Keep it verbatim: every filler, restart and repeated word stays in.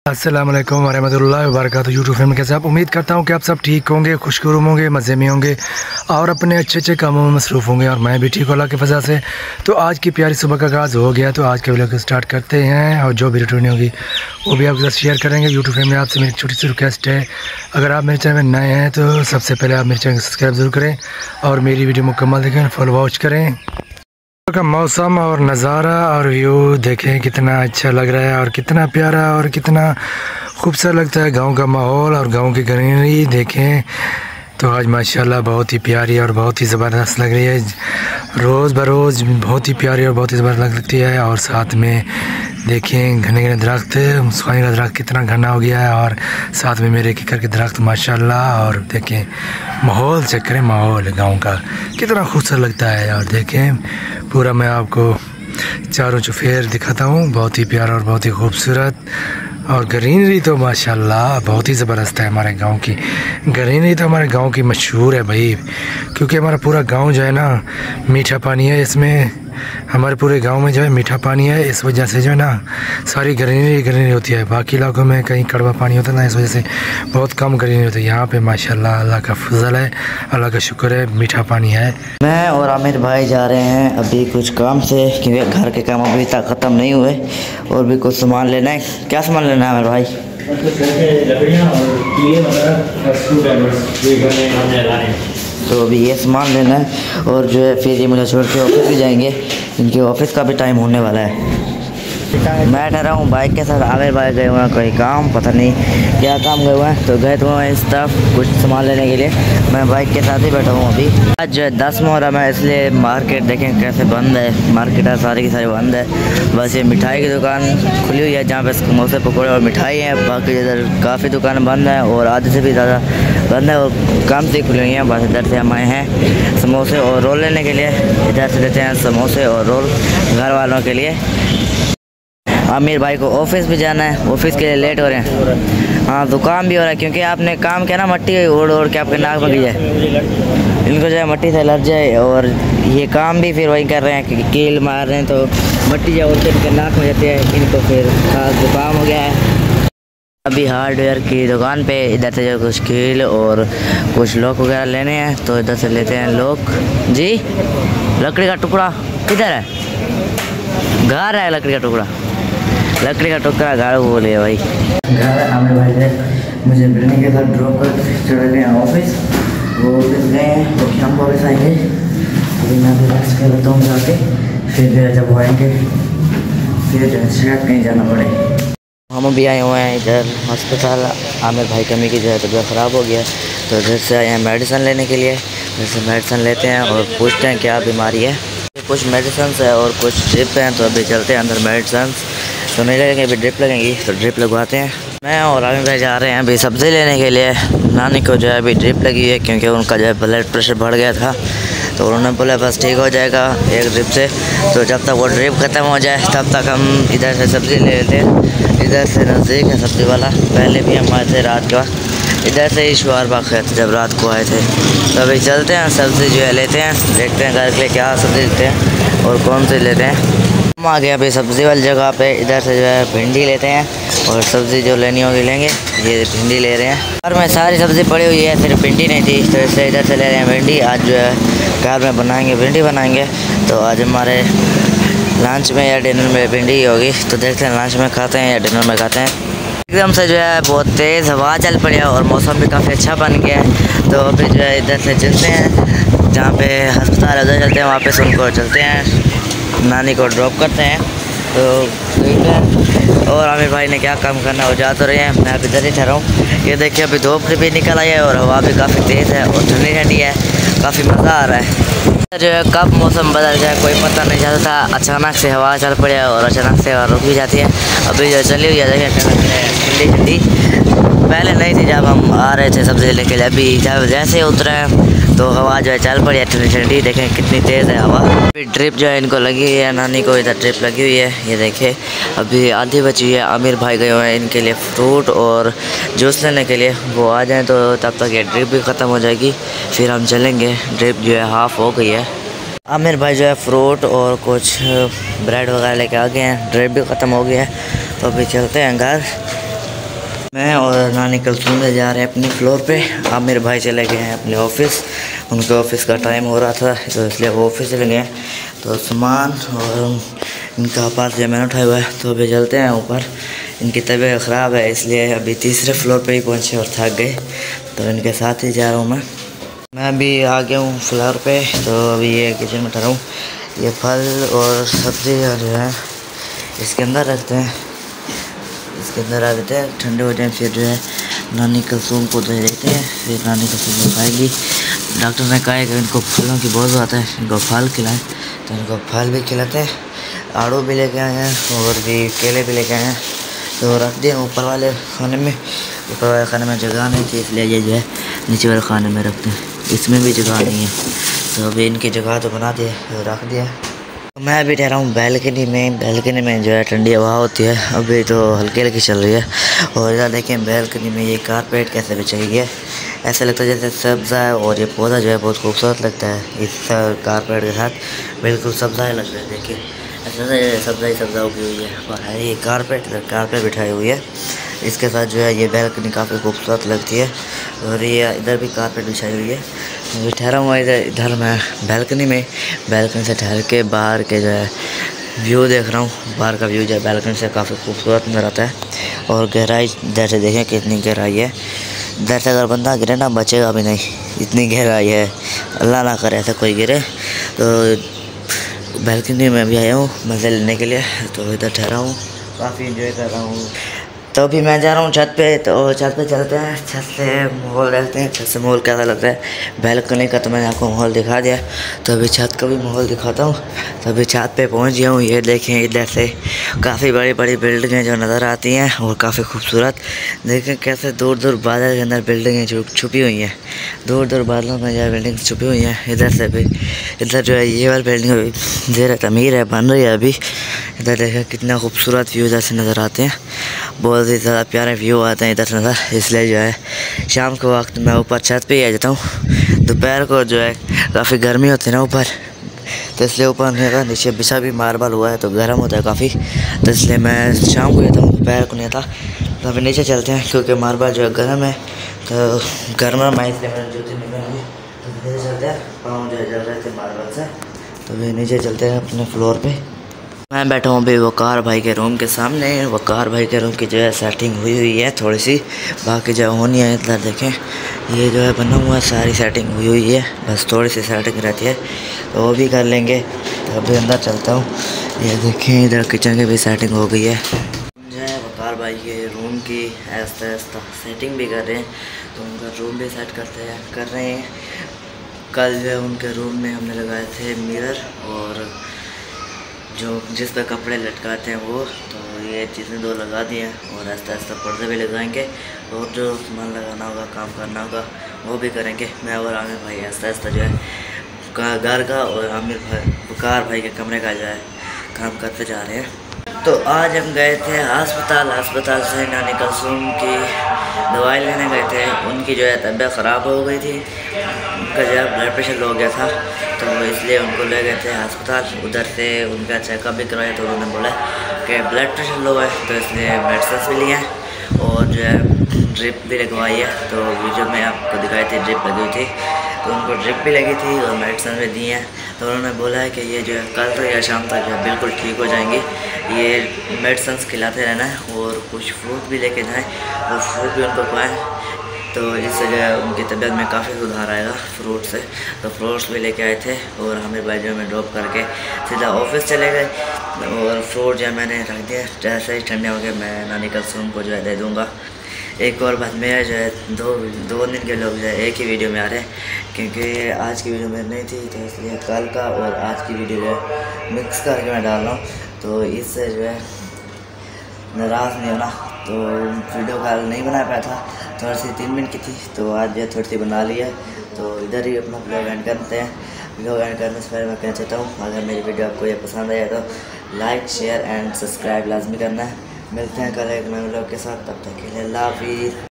अस्सलाम वालेकुम वरहमतुल्लाहि वबरकातुहू। यूट्यूब फैमिली कैसे आप, उम्मीद करता हूँ कि आप सब ठीक होंगे, खुशखुरूम होंगे, मज़े में होंगे और अपने अच्छे अच्छे कामों में मसरूफ़ होंगे। और मैं भी ठीक हूँ अल्लाह के फज़ल से। तो आज की प्यारी सुबह का आगाज़ हो गया, तो आज के वीडियो को स्टार्ट करते हैं और जो भी रूटीन होगी वो भी आपके साथ शेयर करेंगे। यूट्यूब फैमिली आपसे मेरी छोटी सी रिक्वेस्ट है, अगर आप मेरे चैनल में नए हैं तो सबसे पहले आप मेरे चैनल को सब्सक्राइब ज़रूर करें और मेरी वीडियो मुकम्मल देखें, फुल वॉच करें। का मौसम और नज़ारा और व्यू देखें कितना अच्छा लग रहा है और कितना प्यारा और कितना खूबसूरत लगता है। गांव का माहौल और गांव की ग्रीनरी देखें तो आज माशाल्लाह बहुत ही प्यारी और बहुत ही ज़बरदस्त लग रही है। रोज़ बरोज़ बहुत ही प्यारी और बहुत ही ज़बरदस्त लगती है। और साथ में देखें घने घने दरख्त, सुहानी का दरख्त कितना घना हो गया है और साथ में मेरे किकर के दरख्त माशाल्लाह। और देखें माहौल चेक करें, माहौल गांव का कितना खूबसूरत लगता है। और देखें पूरा मैं आपको चारों चुफेर दिखाता हूँ, बहुत ही प्यारा और बहुत ही खूबसूरत। और ग्रीनरी तो माशाल्लाह बहुत ही ज़बरदस्त है। हमारे गांव की ग्रीनरी तो हमारे गांव की मशहूर है भाई, क्योंकि हमारा पूरा गांव जो है ना मीठा पानी है। इसमें हमारे पूरे गांव में जो है मीठा पानी है, इस वजह से जो है ना सारी ग्रीनरी ग्रीनरी होती है। बाकी इलाकों में कहीं कड़वा पानी होता है ना, इस वजह से बहुत कम ग्रीनरी होती है। यहाँ पे माशाल्लाह अल्लाह का फजल है, अल्लाह का शुक्र है, मीठा पानी है। मैं और आमिर भाई जा रहे हैं अभी कुछ काम से, क्योंकि घर के काम अभी तक ख़त्म नहीं हुए और भी कुछ सामान लेना है। क्या सामान लेना है आमिर भाई? लकड़ियाँ और तो अभी ये सामान लेना है और जो है फिर ये मुझे छोड़ के ऑफिस भी जाएंगे, इनके ऑफिस का भी टाइम होने वाला है। मैं ठहरा हूँ बाइक के साथ, आमिर भाई गए हुए हैं कोई काम, पता नहीं क्या काम गए हुए हैं, तो गए तो हैं इस तरफ कुछ सामान लेने के लिए। मैं बाइक के साथ ही बैठा हूँ अभी। आज जो है दस मुहर्रम है, इसलिए मार्केट देखें कैसे बंद है। मार्केट है सारी की सारी बंद है, बस ये मिठाई की दुकान खुली हुई है जहाँ पे समोसे पकौड़े और मिठाई है। बाकी इधर काफ़ी दुकान बंद है और आधे से भी ज़्यादा बंद है और काम से खुली हुई हैं। बस इधर से हम आए हैं समोसे और रोल लेने के लिए, इधर से लेते हैं समोसे और रोल घर वालों के लिए। आमिर भाई को ऑफिस भी जाना है, ऑफिस के लिए लेट हो रहे हैं। हाँ तो काम भी हो रहा है, क्योंकि आपने काम किया ना मट्टी ओढ़ ओढ़ के आपके नाक में गई है, इनको जो है मट्टी से लग जाए। और ये काम भी फिर वही कर रहे हैं कि कील मार रहे हैं, तो मट्टी जो उड़ते इनके नाक में जाती है, इनको फिर खास जुकाम हो गया है। अभी हार्डवेयर की दुकान पे इधर से जो कुछ कील और कुछ लॉक वगैरह लेने हैं, तो इधर से लेते हैं लॉक। जी लकड़ी का टुकड़ा किधर है? घर है लकड़ी का टुकड़ा, लकड़ी का टुकड़ा गाड़ बोले भाई। घर आमिर भाई ने मुझे बिल्डिंग के साथ ड्रॉप कर चले गए हैं ऑफिस। वो ऑफिस गए हैं तो शाम को ऑफिस आएंगे। अभी मैं भी रेस्ट कर लेता हूँ जाके, फिर जब वो आएंगे फिर शायद कहीं जाना पड़े। हम अभी आए हुए हैं इधर अस्पताल। आमिर भाई कमी की जो है तबीयत ख़राब हो गया, तो इधर से आए हैं मेडिसिन लेने के लिए। इधर से मेडिसिन लेते हैं और पूछते हैं क्या बीमारी है। कुछ मेडिसिन है और कुछ ड्रिप हैं, तो अभी चलते हैं अंदर। मेडिसिन तो नहीं लगेंगे, अभी ड्रिप लगेंगी, तो ड्रिप लगवाते हैं। मैं और आमिर भाई जा रहे हैं अभी सब्ज़ी लेने के लिए। नानी को जो है अभी ड्रिप लगी है, क्योंकि उनका जो है ब्लड प्रेशर बढ़ गया था, तो उन्होंने बोला बस ठीक हो जाएगा एक ड्रिप से। तो जब तक वो ड्रिप ख़त्म हो जाए तब तक हम इधर से सब्ज़ी ले लेते हैं। इधर से नज़दीक है सब्ज़ी वाला, पहले भी हम आए थे रात के वक्त, इधर से ही शुआर बाग गए थे जब रात को आए थे। तो अभी चलते हैं सब्ज़ी जो है लेते हैं, देखते हैं घर के लिए क्या सब्ज़ी लेते हैं और कौन सी लेते हैं। हम आ गए अभी सब्ज़ी वाली जगह पे। इधर से जो है भिंडी लेते हैं और सब्ज़ी जो लेनी होगी लेंगे। ये भिंडी ले रहे हैं, घर में सारी सब्ज़ी पड़ी हुई है, सिर्फ भिंडी नहीं थी, तो इसलिए इधर से ले रहे हैं भिंडी। आज जो है घर में बनाएंगे भिंडी बनाएंगे, तो आज हमारे लंच में या डिनर में भिंडी ही होगी। तो देखते हैं लंच में खाते हैं या डिनर में खाते हैं। एकदम से जो है बहुत तेज़ हवा चल पड़ी है और मौसम भी काफ़ी अच्छा बन गया है। तो अभी जो है इधर से चलते हैं जहाँ पे अस्पताल उधर चलते हैं, वहाँ पे से उनको चलते हैं, नानी को ड्रॉप करते हैं। तो ठीक है। और आमिर भाई ने क्या काम करना है वो जा तो रहे हैं, मैं अभी इधर ही ठहरा हूँ। ये देखिए अभी धूप भी निकल आई है और हवा भी काफ़ी तेज़ है और ठंडी ठंडी है, काफ़ी मज़ा आ रहा है। जो है कब मौसम बदल जाए कोई पता नहीं चलता था, अचानक से हवा चल पड़े और अचानक से हवा रुक भी जाती है। अभी जो चली हुई है देखिए ठंडी ठंडी, पहले नहीं थी जब हम आ रहे थे सब्ज़ी लेने के लिए। अभी जब जैसे उतरे हैं तो हवा जो है चल पड़ी है ठंडी ठंडी, देखें कितनी तेज़ है हवा। अभी ड्रिप जो है इनको लगी हुई है, नानी को इधर ड्रिप लगी हुई है, ये देखे अभी आधी बची है। आमिर भाई गए हुए हैं इनके लिए फ्रूट और जूस लेने के लिए, वो आ जाएँ तो तब तक ये ड्रिप भी ख़त्म हो जाएगी, फिर हम चलेंगे। ड्रिप जो है हाफ़ हो गई है। आमिर भाई जो है फ्रूट और कुछ ब्रेड वगैरह लेके आ गए हैं, ड्रिप भी ख़त्म हो गया है, तो अभी चलते हैं घर। मैं और नानी कलसूम से जा रहे हैं अपनी फ्लोर पे। अब मेरे भाई चले गए हैं अपने ऑफिस, उनके ऑफिस का टाइम हो रहा था तो इसलिए वो ऑफिस चले गए हैं। तो सामान और इनका पास जो मैंने उठाया हुआ है, तो अभी चलते हैं ऊपर। इनकी तबीयत ख़राब है इसलिए अभी तीसरे फ्लोर पे ही पहुँचे और थक गए, तो इनके साथ ही जा रहा हूँ मैं मैं अभी आ गया हूँ फ्लोर पे। तो अभी ये किचन में ठहरा हूँ। ये फल और सब्ज़ी जो है इसके अंदर रखते हैं, इसके अंदर रख देते हैं, ठंडे हो जाए फिर जो है नानी कलसूम को दे देते हैं, फिर नानी कलसूम को खाएगी। डॉक्टर ने कहा है कि इनको फलों की बहुत ज़्यादा है, इनको फल खिलाएं, तो इनको फल भी खिलाते हैं। आड़ू भी लेके आए हैं और भी केले भी लेके आए हैं, तो रख दिए ऊपर वाले खाने में। ऊपर वाले खाने में जगह नहीं थी इसलिए ये जो है नीचे वाले खाने में रखते हैं, इसमें भी जगह नहीं है, तो अभी इनकी जगह तो बना दिए, तो रख दिया। मैं अभी ठहरा हूँ बैल्कनी में। बैल्कनी में जो है ठंडी हवा होती है, अभी तो हल्की हल्की चल रही है। और इधर देखें बैल्कनी में ये कारपेट कैसे बिछाई गई है, ऐसा लगता है जैसे सब्ज़ा है, और ये पौधा जो है बहुत खूबसूरत लगता है इस कारपेट के साथ, बिल्कुल सब्ज़ा ही लग रहा है। देखिए ऐसा सब्ज़ा ही सब्ज़ा उगी हुई है, और ये कारपेट कारपेट बिठाई हुई है, इसके साथ जो है ये बैल्कनी काफ़ी खूबसूरत लगती है। और ये इधर भी कारपेट बिछाई हुई है। मैं ठहरा हुआ इधर इधर मैं बैल्कनी में। बैल्कनी से ठहर के बाहर के जो है व्यू देख रहा हूँ। बाहर का व्यू जो है बैल्कनी से काफ़ी खूबसूरत नज़र आता है। और गहराई इधर से देखें कितनी गहराई है, इधर से अगर बंदा गिरे ना बचेगा भी नहीं, इतनी गहराई है। अल्लाह ना करे ऐसा कोई गिरे। तो बैल्कनी में भी आया हूँ मज़े लेने के लिए, तो इधर ठहरा हूँ, काफ़ी इंजॉय कर रहा हूँ। तो अभी मैं जा रहा हूँ छत पे, तो छत पे चलते हैं, छत से माहौल देखते हैं, छत से माहौल कैसा लगता है। बैल्कनी का तो मैंने आपको माहौल दिखा दिया, तो अभी छत का भी माहौल दिखाता हूँ। तो अभी छत पे पहुँच गया हूँ। ये देखें इधर से काफ़ी बड़ी बड़ी बिल्डिंगें जो नज़र आती हैं और काफ़ी खूबसूरत। देखें कैसे दूर दूर बादल के अंदर बिल्डिंगें छुपी हुई हैं, दूर दूर बादलों में जो बिल्डिंग छुपी हुई हैं। इधर से भी इधर जो है ये वाली बिल्डिंग ज़ेर तमीर है, बन रही है अभी। इधर देखें कितना खूबसूरत व्यू इधर से नज़र आते हैं, बहुत ही ज़्यादा प्यारे व्यू आते हैं इधर से नज़र। इसलिए जो है शाम के वक्त मैं ऊपर छत पे ही आ जाता हूँ। दोपहर को जो है काफ़ी गर्मी होती है ना ऊपर, तो इसलिए ऊपर नहीं आता। नीचे बिछा भी मार्बल हुआ है तो गर्म होता है काफ़ी, तो इसलिए मैं शाम को आता हूँ, दोपहर को नहीं आता। तो अभी नीचे चलते हैं क्योंकि मार्बल जो है गर्म है, तो गर्म है इसलिए मैंने जूते नहीं पहनी। तो नीचे चलते हैं, पाँव जो है जल रहे थे मार्बल से, तो अभी नीचे चलते हैं अपने फ्लोर पे। मैं बैठा हूँ अभी वकार भाई के रूम के सामने। वकार भाई के रूम की जो है सेटिंग हुई हुई है थोड़ी सी, बाकी जो होनी है इधर देखें ये जो है बना हुआ है, सारी सेटिंग हुई हुई है, बस थोड़ी सी सेटिंग रहती है तो वो भी कर लेंगे। तो अभी अंदर चलता हूँ। ये देखें इधर किचन की भी सेटिंग हो गई है। जो है वकार भाई के रूम की आहिस्ता आहिस्ता सेटिंग भी कर रहे हैं, तो उनका रूम भी सेट करते हैं कर रहे हैं। कल जो है उनके रूम में हमने लगाए थे मिरर और जो जिस पर कपड़े लटकाते हैं वो, तो ये चीज़ें दो लगा दी हैं और आहिस्ता आहिस्ता पर्दे भी लगाएंगे और जो सामान लगाना होगा काम करना होगा वो भी करेंगे। मैं और आमिर भाई आहिस्ता आहिस्ता जो है घर का और आमिर भाई वकार भाई के कमरे का जो है काम करते जा रहे हैं। तो आज हम गए थे अस्पताल, अस्पताल से नानी कलसूम की दवाई लेने गए थे। उनकी जो है तबीयत ख़राब हो गई थी, उनका जो है ब्लड प्रेशर लो गया था, तो इसलिए उनको ले गए थे अस्पताल। उधर से उनका चेकअप भी करवाया, तो उन्होंने बोला कि ब्लड प्रेशर लो है, तो इसलिए मेडिसिन भी लिए हैं और जो है ड्रिप भी लगवाई है। तो वीडियो में आपको दिखाई थी ड्रिप लगी हुई थी, तो उनको ड्रिप भी लगी थी और मेडिसिन भी दी हैं। तो उन्होंने बोला है कि ये जो है कल तक या शाम तक जो है बिल्कुल ठीक हो जाएंगी। ये मेडिसिन खिलाते रहना है और कुछ फ्रूट भी लेके जाएँ, और फ्रूट भी उनको खुआएँ, तो इससे जो है उनकी तबीयत में काफ़ी सुधार आएगा फ्रूट से। तो फ्रूट्स भी लेके आए थे और हमें भाई जो में ड्रॉप करके सीधा ऑफिस चले गए। और फ्रूट जो है मैंने रख दिया, जैसे ही ठंडे हो गए मैं नानी कलसूम को जो है दे दूँगा। एक और बात, मेरा जो है दो दो दिन के लोग जो है एक ही वीडियो में आ रहे हैं, क्योंकि आज की वीडियो में नहीं थी, तो इसलिए कल का और आज की वीडियो जो है मिक्स करके मैं डाल रहा हूँ। तो इससे जो है नाराज़ नहीं होना, तो वीडियो कल नहीं बना पाया था, थोड़ी सी तीन मिनट की थी, तो आज जो है थोड़ी सी बना ली है। तो इधर ही अपना ब्लॉग एंड करते हैं। ब्लॉग एंड करने से पहले मैं कहना चाहता हूँ, अगर मेरी वीडियो आपको ये पसंद आया तो लाइक शेयर एंड सब्सक्राइब लाजमी करना है। मिलते हैं कल एक नए ब्लॉग के साथ, तब तक के लिए अल्लाह हाफिज़।